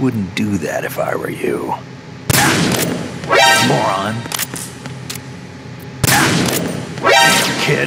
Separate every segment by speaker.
Speaker 1: wouldn't do that if I were you. Moron. Kid.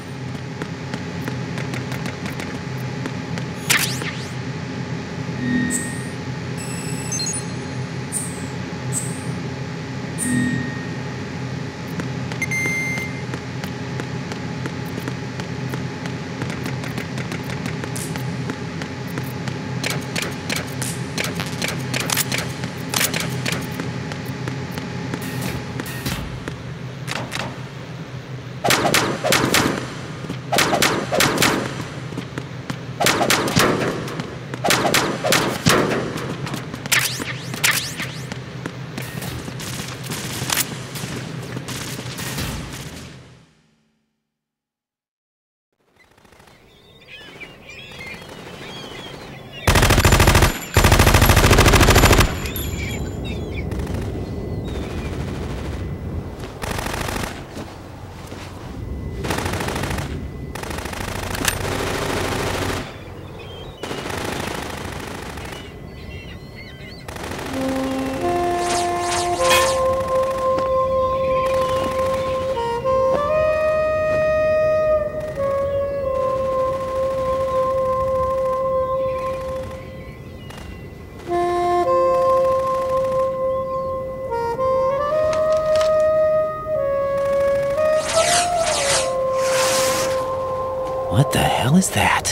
Speaker 2: What the hell is that?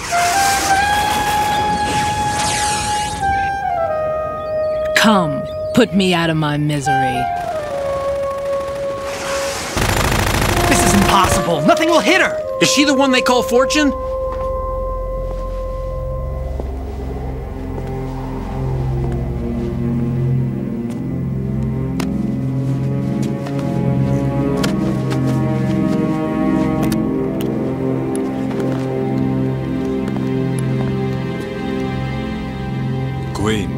Speaker 3: Come, put me out of my misery.
Speaker 4: This is impossible. Nothing will hit her.
Speaker 5: Is she the one they call Fortune?
Speaker 6: Queen.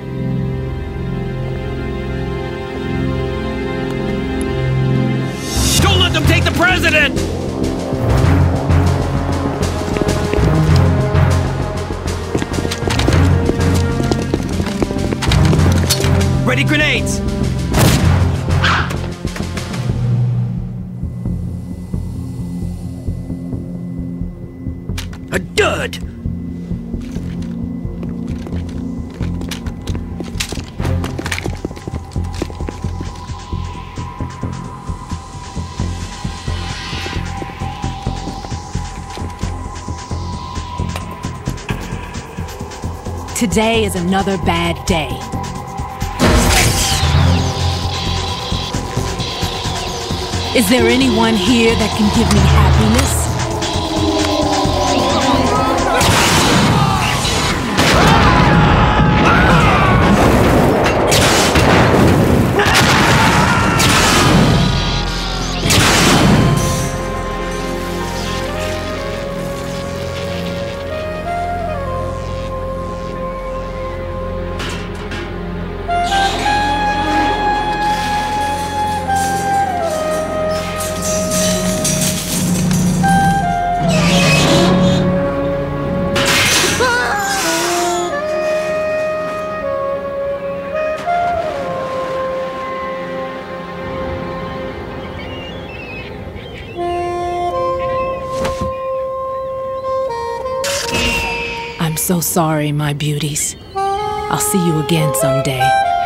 Speaker 5: Don't let them take the president!
Speaker 4: Ready grenades!
Speaker 5: A dud!
Speaker 3: Today is another bad day. Is there anyone here that can give me happiness? I'm so sorry, my beauties. I'll see you again someday.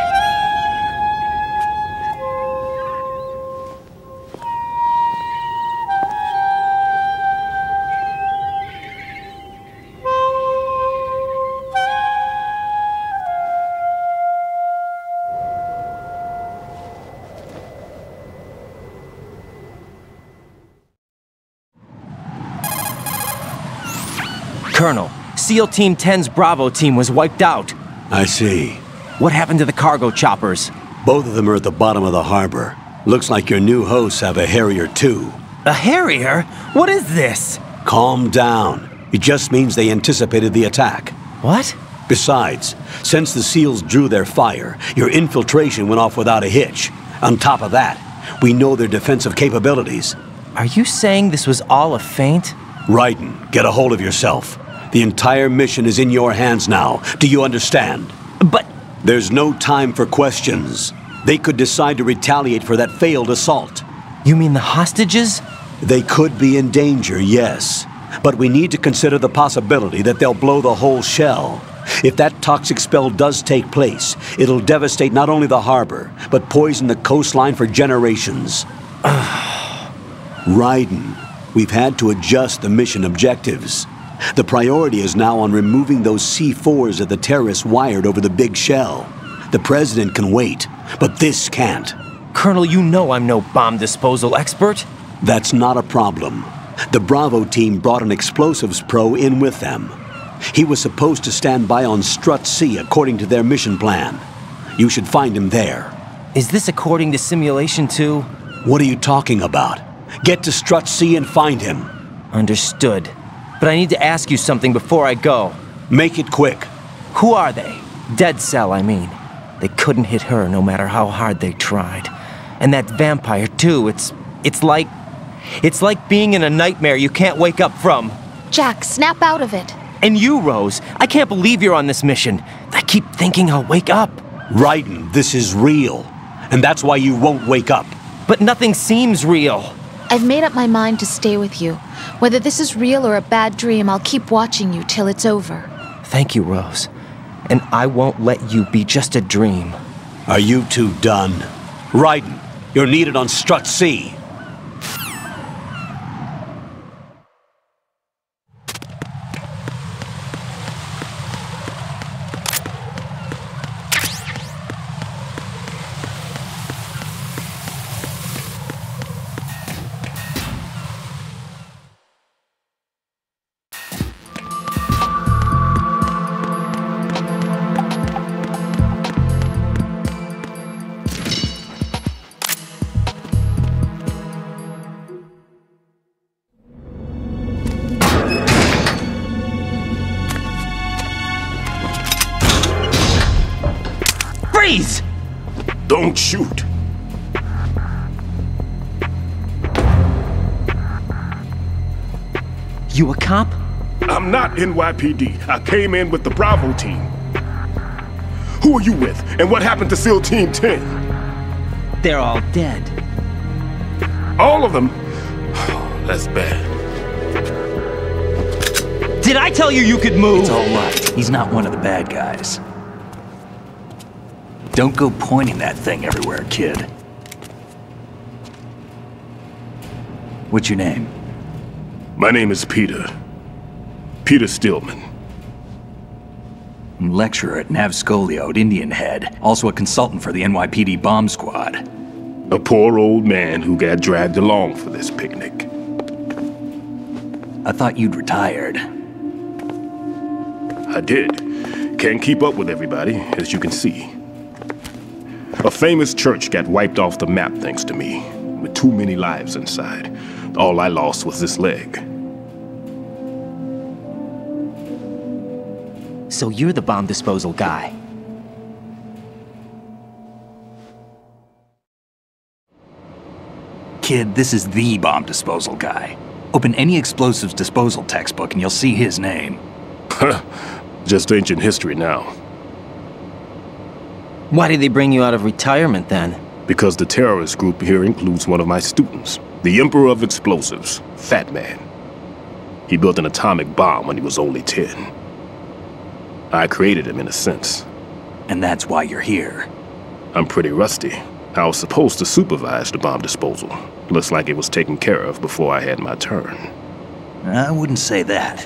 Speaker 2: Colonel, SEAL Team 10's Bravo team was wiped out.
Speaker 7: I see.
Speaker 2: What happened to the cargo choppers?
Speaker 7: Both of them are at the bottom of the harbor. Looks like your new hosts have a Harrier too.
Speaker 2: A Harrier? What is this?
Speaker 7: Calm down. It just means they anticipated the attack.
Speaker 2: What?
Speaker 7: Besides, since the SEALs drew their fire, your infiltration went off without a hitch. On top of that, we know their defensive capabilities.
Speaker 2: Are you saying this was all a feint?
Speaker 7: Raiden, get a hold of yourself. The entire mission is in your hands now. Do you understand?
Speaker 2: But
Speaker 7: There's no time for questions. They could decide to retaliate for that failed assault.
Speaker 2: You mean the hostages?
Speaker 7: They could be in danger, yes. But we need to consider the possibility that they'll blow the whole shell. If that toxic spell does take place, it'll devastate not only the harbor, but poison the coastline for generations. Raiden, we've had to adjust the mission objectives. The priority is now on removing those C4s that the terrorists wired over the big shell. The President can wait, but this can't.
Speaker 2: Colonel, you know I'm no bomb disposal expert.
Speaker 7: That's not a problem. The Bravo team brought an explosives pro in with them. He was supposed to stand by on Strut C according to their mission plan. You should find him there.
Speaker 2: Is this according to Simulation 2?
Speaker 7: What are you talking about? Get to Strut C and find him.
Speaker 2: Understood. But I need to ask you something before I go.
Speaker 7: Make it quick.
Speaker 2: Who are they? Dead Cell, I mean. They couldn't hit her no matter how hard they tried. And that vampire, too, it's like being in a nightmare you can't wake up from.
Speaker 8: Jack, snap out of it.
Speaker 2: And you, Rose, I can't believe you're on this mission. I keep thinking I'll wake up.
Speaker 7: Raiden, this is real. And that's why you won't wake up.
Speaker 2: But nothing seems real.
Speaker 8: I've made up my mind to stay with you. Whether this is real or a bad dream, I'll keep watching you till it's over.
Speaker 2: Thank you, Rose. And I won't let you be just a dream.
Speaker 7: Are you two done? Raiden, you're needed on Strut C.
Speaker 2: Freeze!
Speaker 9: Don't shoot.
Speaker 2: You a cop?
Speaker 9: I'm not NYPD. I came in with the Bravo team. Who are you with? And what happened to SEAL Team 10?
Speaker 2: They're all dead.
Speaker 9: All of them? That's bad.
Speaker 2: Did I tell you you could move?
Speaker 1: It's all right. He's not one of the bad guys. Don't go pointing that thing everywhere, kid. What's your name?
Speaker 9: My name is Peter. Peter Stillman.
Speaker 1: Lecturer at Nav Scolio at Indian Head. Also a consultant for the NYPD bomb squad.
Speaker 9: A poor old man who got dragged along for this picnic.
Speaker 1: I thought you'd retired.
Speaker 9: I did. Can't keep up with everybody, as you can see. A famous church got wiped off the map thanks to me, with too many lives inside. All I lost was this leg.
Speaker 2: So you're the bomb disposal guy.
Speaker 1: Kid, this is the bomb disposal guy. Open any explosives disposal textbook and you'll see his name.
Speaker 9: Just ancient history now.
Speaker 2: Why did they bring you out of retirement then?
Speaker 9: Because the terrorist group here includes one of my students, the Emperor of Explosives, Fat Man. He built an atomic bomb when he was only 10. I created him in a sense.
Speaker 1: And that's why you're here.
Speaker 9: I'm pretty rusty. I was supposed to supervise the bomb disposal. Looks like it was taken care of before I had my turn.
Speaker 1: I wouldn't say that.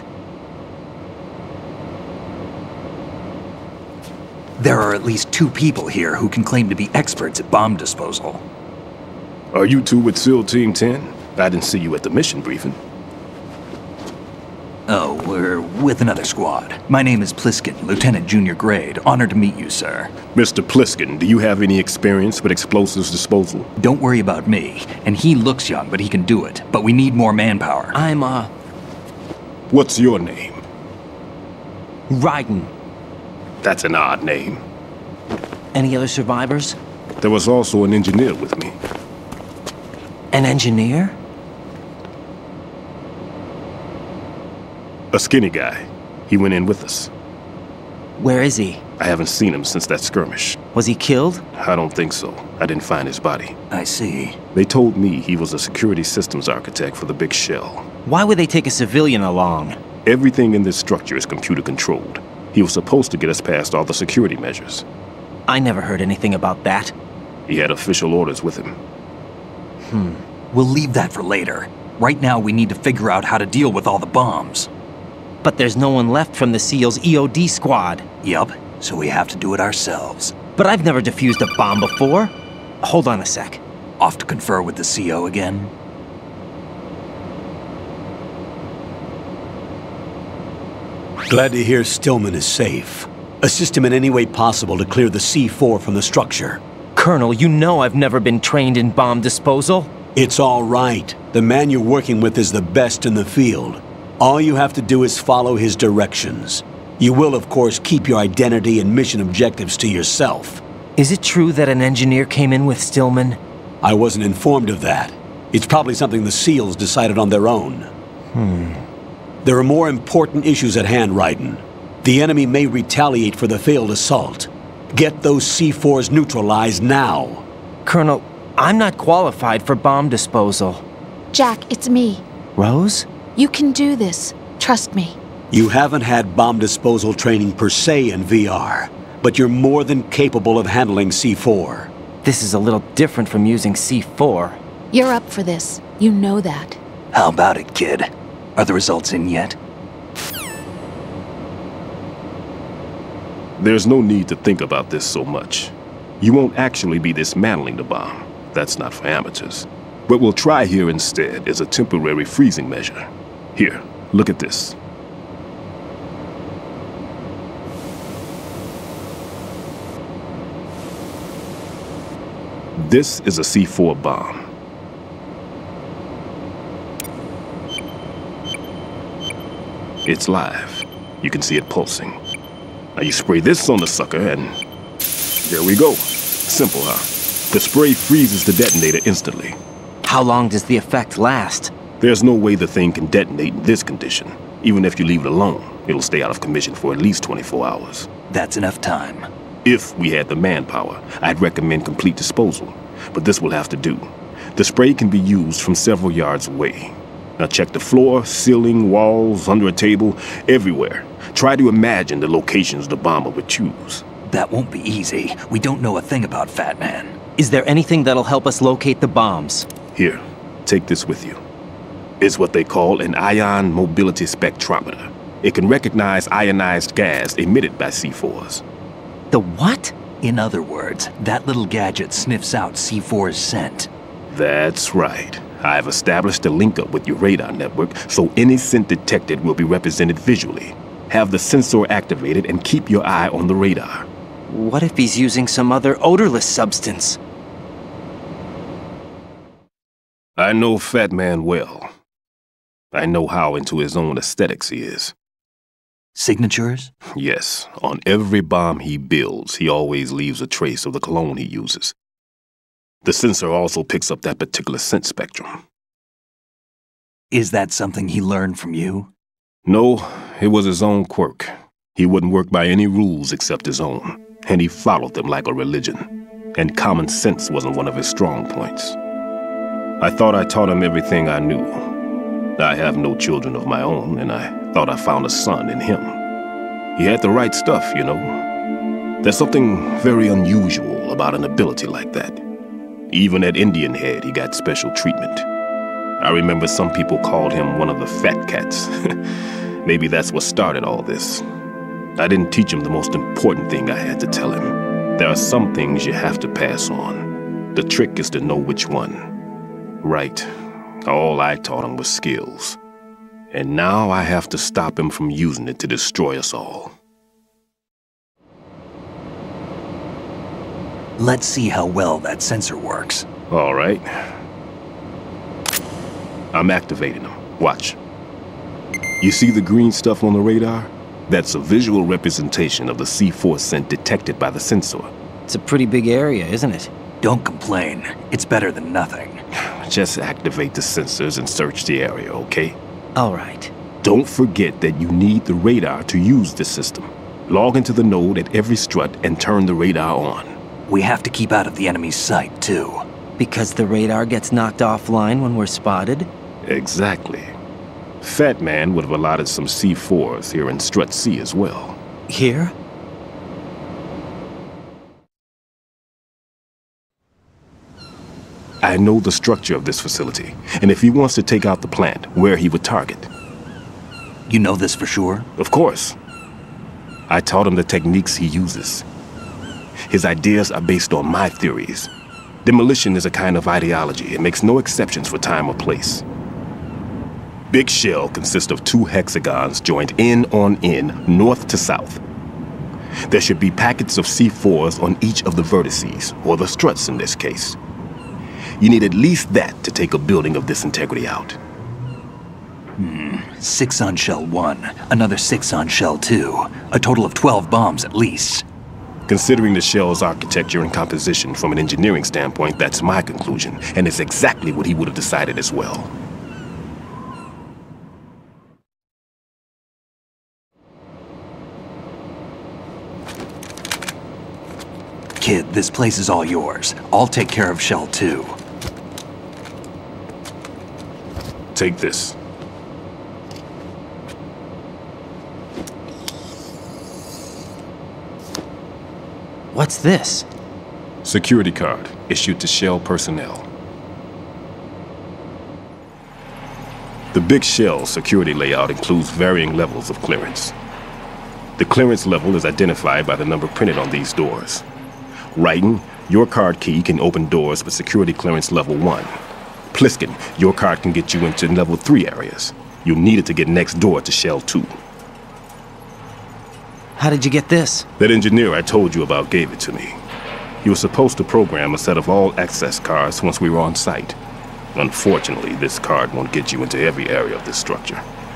Speaker 1: There are at least 2 people here who can claim to be experts at bomb disposal.
Speaker 9: Are you two with SEAL Team 10? I didn't see you at the mission briefing.
Speaker 1: Oh, we're with another squad. My name is Pliskin, Lieutenant Junior Grade. Honored to meet you, sir.
Speaker 9: Mr. Pliskin, do you have any experience with explosives disposal?
Speaker 1: Don't worry about me. And he looks young, but he can do it. But we need more manpower.
Speaker 2: I'm,
Speaker 9: What's your name?
Speaker 2: Raiden.
Speaker 9: That's an odd name.
Speaker 2: Any other survivors?
Speaker 9: There was also an engineer with me.
Speaker 2: An engineer?
Speaker 9: A skinny guy. He went in with us.
Speaker 2: Where is he?
Speaker 9: I haven't seen him since that skirmish.
Speaker 2: Was he killed?
Speaker 9: I don't think so. I didn't find his body.
Speaker 1: I see.
Speaker 9: They told me he was a security systems architect for the big shell.
Speaker 2: Why would they take a civilian along?
Speaker 9: Everything in this structure is computer controlled. He was supposed to get us past all the security measures.
Speaker 2: I never heard anything about that.
Speaker 9: He had official orders with him.
Speaker 1: We'll leave that for later. Right now, we need to figure out how to deal with all the bombs.
Speaker 2: But there's no one left from the SEAL's EOD squad.
Speaker 1: Yup, so we have to do it ourselves.
Speaker 2: But I've never defused a bomb before. Hold on a sec.
Speaker 1: Off to confer with the CO again?
Speaker 7: Glad to hear Stillman is safe. Assist him in any way possible to clear the C4 from the structure.
Speaker 2: Colonel, you know I've never been trained in bomb disposal.
Speaker 7: It's all right. The man you're working with is the best in the field. All you have to do is follow his directions. You will, of course, keep your identity and mission objectives to yourself.
Speaker 2: Is it true that an engineer came in with Stillman?
Speaker 7: I wasn't informed of that. It's probably something the SEALs decided on their own. There are more important issues at hand, Raiden. The enemy may retaliate for the failed assault. Get those C4s neutralized now.
Speaker 2: Colonel, I'm not qualified for bomb disposal.
Speaker 8: Jack, it's me.
Speaker 2: Rose?
Speaker 8: You can do this. Trust me.
Speaker 7: You haven't had bomb disposal training per se in VR, but you're more than capable of handling C4.
Speaker 2: This is a little different from using C4.
Speaker 8: You're up for this. You know that.
Speaker 1: How about it, kid? Are the results in yet?
Speaker 9: There's no need to think about this so much. You won't actually be dismantling the bomb. That's not for amateurs. What we'll try here instead is a temporary freezing measure. Here, look at this. This is a C4 bomb. It's live. You can see it pulsing. Now you spray this on the sucker and there we go. Simple, huh? The spray freezes the detonator instantly.
Speaker 2: How long does the effect last?
Speaker 9: There's no way the thing can detonate in this condition. Even if you leave it alone, it'll stay out of commission for at least 24 hours.
Speaker 1: That's enough time.
Speaker 9: If we had the manpower, I'd recommend complete disposal. But this will have to do. The spray can be used from several yards away. Now check the floor, ceiling, walls, under a table, everywhere. Try to imagine the locations the bomber would choose.
Speaker 1: That won't be easy. We don't know a thing about Fat Man.
Speaker 2: Is there anything that'll help us locate the bombs?
Speaker 9: Here, take this with you. It's what they call an ion mobility spectrometer. It can recognize ionized gas emitted by C4s.
Speaker 2: The what?
Speaker 1: In other words, that little gadget sniffs out C4's scent.
Speaker 9: That's right. I've established a link up with your radar network, so any scent detected will be represented visually. Have the sensor activated and keep your eye on the radar.
Speaker 2: What if he's using some other odorless substance?
Speaker 9: I know Fat Man well. I know how into his own aesthetics he is.
Speaker 1: Signatures?
Speaker 9: Yes, on every bomb he builds, he always leaves a trace of the cologne he uses. The sensor also picks up that particular scent spectrum.
Speaker 1: Is that something he learned from you?
Speaker 9: No, it was his own quirk. He wouldn't work by any rules except his own, and he followed them like a religion. And common sense wasn't one of his strong points. I thought I taught him everything I knew. I have no children of my own, and I thought I found a son in him. He had the right stuff, you know. There's something very unusual about an ability like that. Even at Indian Head, he got special treatment. I remember some people called him one of the fat cats. Maybe that's what started all this. I didn't teach him the most important thing I had to tell him. There are some things you have to pass on. The trick is to know which one. Right. All I taught him was skills. And now I have to stop him from using it to destroy us all.
Speaker 1: Let's see how well that sensor works.
Speaker 9: All right. I'm activating them. Watch. You see the green stuff on the radar? That's a visual representation of the C4 scent detected by the sensor.
Speaker 2: It's a pretty big area, isn't it?
Speaker 1: Don't complain. It's better than nothing.
Speaker 9: Just activate the sensors and search the area, okay?
Speaker 2: All right.
Speaker 9: Don't forget that you need the radar to use the system. Log into the node at every strut and turn the radar on.
Speaker 1: We have to keep out of the enemy's sight, too.
Speaker 2: Because the radar gets knocked offline when we're spotted?
Speaker 9: Exactly. Fat Man would have allotted some C4s here in Strut C as well.
Speaker 2: Here?
Speaker 9: I know the structure of this facility, and if he wants to take out the plant, where he would target.
Speaker 1: You know this for sure?
Speaker 9: Of course. I taught him the techniques he uses. His ideas are based on my theories. Demolition is a kind of ideology. It makes no exceptions for time or place. Big Shell consists of 2 hexagons joined end on end, north to south. There should be packets of C4s on each of the vertices, or the struts in this case. You need at least that to take a building of this integrity out.
Speaker 1: 6 on Shell 1, another 6 on Shell 2. A total of 12 bombs at least.
Speaker 9: Considering the shell's architecture and composition from an engineering standpoint, that's my conclusion, and it's exactly what he would have decided as well.
Speaker 1: Kid, this place is all yours. I'll take care of Shell 2.
Speaker 9: Take this.
Speaker 2: What's this?
Speaker 9: Security card issued to Shell personnel. The Big Shell security layout includes varying levels of clearance. The clearance level is identified by the number printed on these doors. Raiden, your card key can open doors with security clearance level 1. Pliskin, your card can get you into level 3 areas. You'll need it to get next door to Shell 2.
Speaker 2: How did you get this?
Speaker 9: That engineer I told you about gave it to me. He was supposed to program a set of all access cards once we were on site. Unfortunately, this card won't get you into every area of this structure.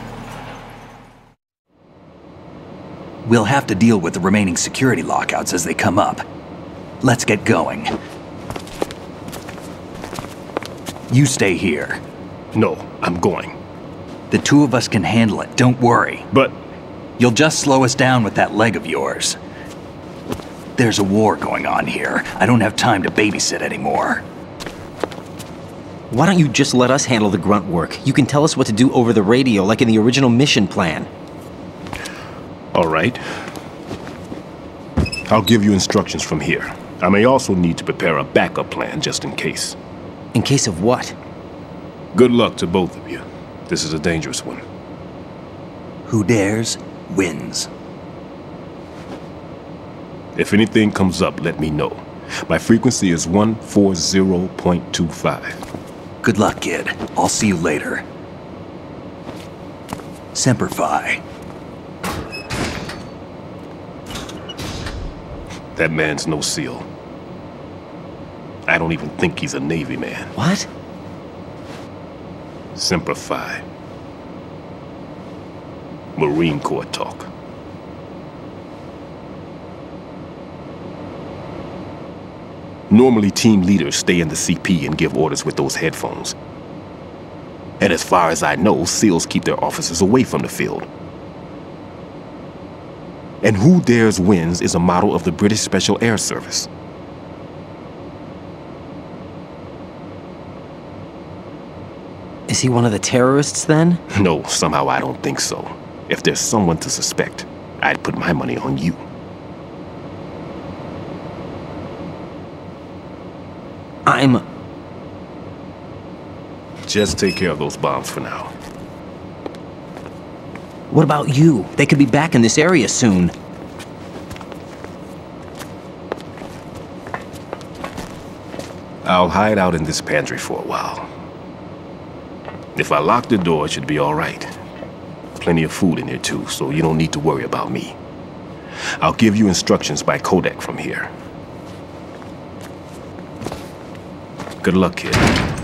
Speaker 1: We'll have to deal with the remaining security lockouts as they come up. Let's get going. You stay here.
Speaker 9: No, I'm going.
Speaker 1: The 2 of us can handle it, don't worry.
Speaker 9: But
Speaker 1: you'll just slow us down with that leg of yours. There's a war going on here. I don't have time to babysit anymore.
Speaker 2: Why don't you just let us handle the grunt work? You can tell us what to do over the radio like in the original mission plan.
Speaker 9: all right. I'll give you instructions from here. I may also need to prepare a backup plan just in case.
Speaker 2: In case of what?
Speaker 9: Good luck to both of you. This is a dangerous one.
Speaker 1: Who dares, wins.
Speaker 9: If anything comes up, let me know. My frequency is 140.25.
Speaker 1: Good luck, kid. I'll see you later. Semper Fi.
Speaker 9: That man's no SEAL. I don't even think he's a Navy man.
Speaker 2: What?
Speaker 9: Semper Fi. Marine Corps talk. Normally, team leaders stay in the CP and give orders with those headphones. And as far as I know, SEALs keep their officers away from the field. And Who Dares Wins is a model of the British Special Air Service.
Speaker 2: Is he one of the terrorists, then?
Speaker 9: No, somehow I don't think so. If there's someone to suspect, I'd put my money on you. Just take care of those bombs for now.
Speaker 2: What about you? They could be back in this area soon.
Speaker 9: I'll hide out in this pantry for a while. If I lock the door, it should be all right. Plenty of food in here too, so you don't need to worry about me. I'll give you instructions by codec from here. Good luck, kid.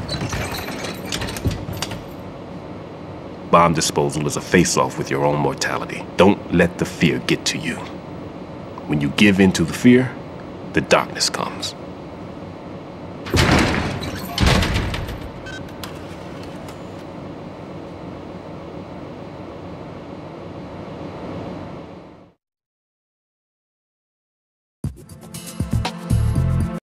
Speaker 9: Bomb disposal is a face-off with your own mortality. Don't let the fear get to you. When you give in to the fear, the darkness comes.